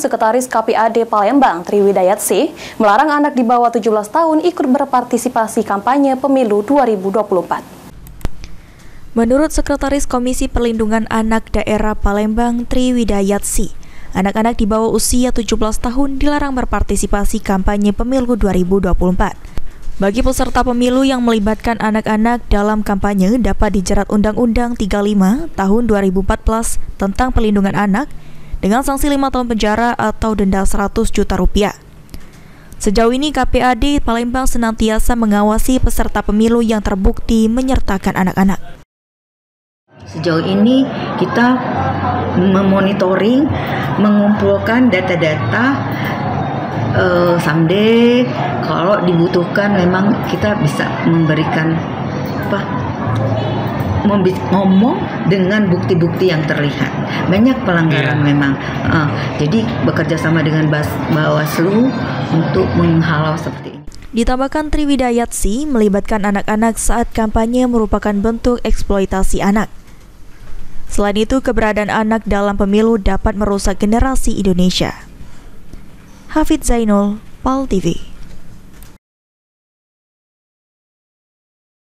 Sekretaris KPAD Palembang, Triwidayatsih, melarang anak di bawah 17 tahun ikut berpartisipasi kampanye pemilu 2024. Menurut Sekretaris Komisi Perlindungan Anak Daerah Palembang, Triwidayatsih, anak-anak di bawah usia 17 tahun dilarang berpartisipasi kampanye pemilu 2024. Bagi peserta pemilu yang melibatkan anak-anak dalam kampanye dapat dijerat Undang-Undang 35 tahun 2014 tentang perlindungan anak dengan sanksi 5 tahun penjara atau denda 100 juta rupiah. Sejauh ini KPAD Palembang senantiasa mengawasi peserta pemilu yang terbukti menyertakan anak-anak. Sejauh ini kita memonitoring, mengumpulkan data-data someday kalau dibutuhkan memang kita bisa memberikan ngomong dengan bukti-bukti yang terlihat. Banyak pelanggaran memang. Jadi bekerja sama dengan Bawaslu untuk menghalau seperti ini. Ditambahkan Triwidayatsih, melibatkan anak-anak saat kampanye merupakan bentuk eksploitasi anak. Selain itu, keberadaan anak dalam pemilu dapat merusak generasi Indonesia. Hafidz Zainul, PAL TV.